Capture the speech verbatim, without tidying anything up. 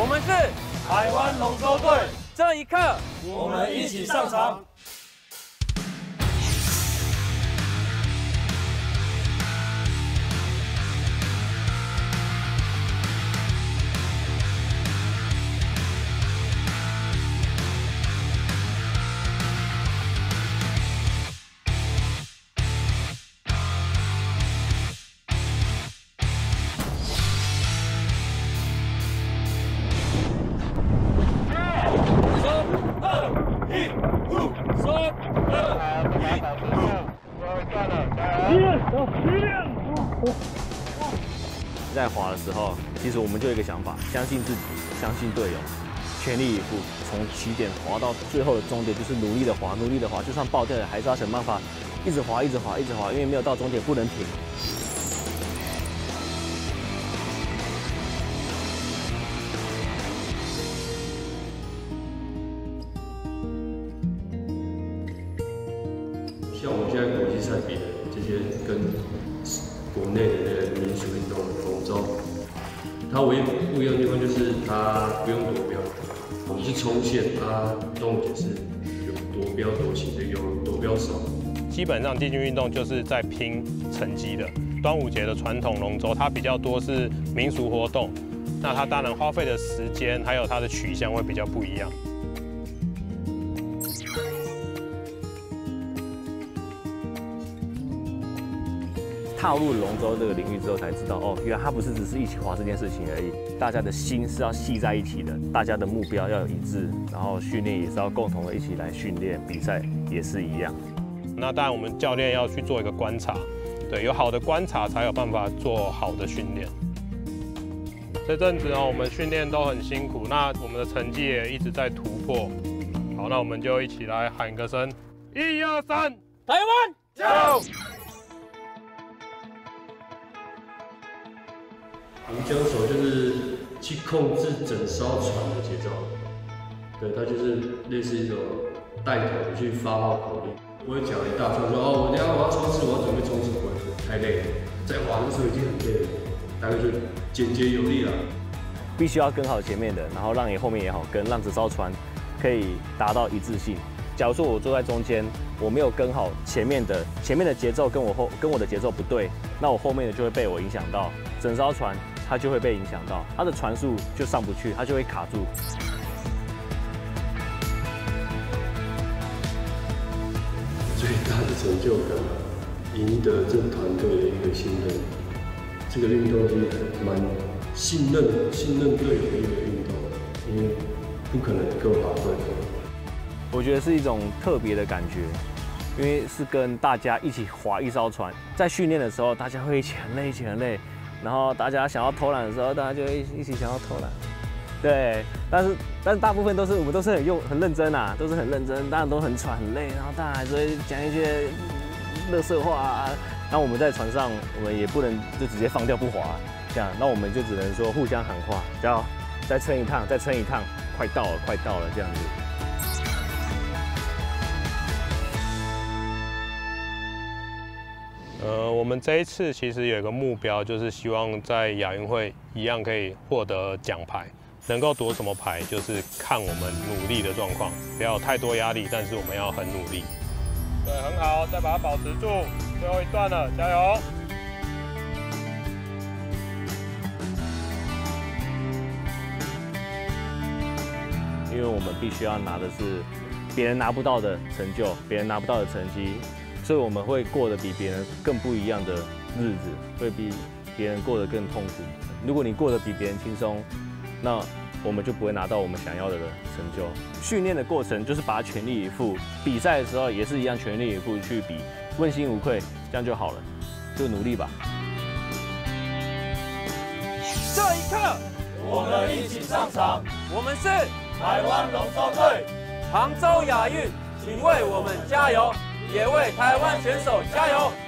们是台湾龙舟队， 这一刻我们一起上场。 在滑的时候，其实我们就有一个想法：相信自己，相信队友，全力以赴，从起点滑到最后的终点，就是努力的滑，努力的滑，就算爆掉了，还是要想办法一直滑，一直滑，一直滑，因为没有到终点不能停。 像我们现在国际赛比的这些跟国内的那个民俗运动龙舟，它唯一不一样的地方就是它不用夺标，我们是冲线，它端午节是有夺标夺旗的，有夺标手。 基本上竞技运动就是在拼成绩的。端午节的传统龙舟，它比较多是民俗活动，那它当然花费的时间还有它的取向会比较不一样。 踏入龙舟这个领域之后，才知道哦，原来它不是只是一起滑这件事情而已，大家的心是要系在一起的，大家的目标要有一致，然后训练也是要共同的一起来训练，比赛也是一样。 那当然，我们教练要去做一个观察，对，有好的观察才有办法做好的训练。这阵子哦，我们训练都很辛苦，那我们的成绩也一直在突破。好，那我们就一起来喊个声：一二三， 台湾加油！ 航江手就是去控制整艘船的节奏，对，它就是类似一种带头的去发号口令。我会讲一大串说哦，我等下我要冲刺，我要准备冲刺，不会太累了，在滑的时候已经很累了，大概就简洁有力了。 必须要跟好前面的，然后让你后面也好跟，让这艘船可以达到一致性。假如说我坐在中间，我没有跟好前面的，前面的节奏跟我后跟我的节奏不对，那我后面的就会被我影响到，整艘船它就会被影响到，它的船速就上不去，它就会卡住。 最大的成就感，赢得这团队的一个信任。这个运动是蛮信任、信任队友的一个运动，因为不可能够打对手。 我觉得是一种特别的感觉，因为是跟大家一起划一艘船，在训练的时候，大家会一起很累，一起很累，然后大家想要偷懒的时候，大家就会一起想要偷懒。对，但是但是大部分都是我们都是很用很认真啊，都是很认真，当然都很喘很累，然后当然还是会讲一些垃圾话啊。那我们在船上，我们也不能就直接放掉不滑，这样，那我们就只能说互相喊话，叫再撑一趟，再撑一趟，快到了，快到了这样子。 呃，我们这一次其实有一个目标，就是希望在亚运会一样可以获得奖牌。能够夺什么牌，就是看我们努力的状况，不要有太多压力，但是我们要很努力。对，很好，再把它保持住，最后一段了，加油！ 因为我们必须要拿的是别人拿不到的成就，别人拿不到的成绩，所以我们会过得比别人更不一样的日子，会比别人过得更痛苦。如果你过得比别人轻松，那我们就不会拿到我们想要的成就。训练的过程就是把它全力以赴，比赛的时候也是一样全力以赴去比，问心无愧，这样就好了，就努力吧。 这一刻， 我们一起上场。 我们是台湾龙舟队， 杭州亚运，请为我们加油，也为台湾选手加油。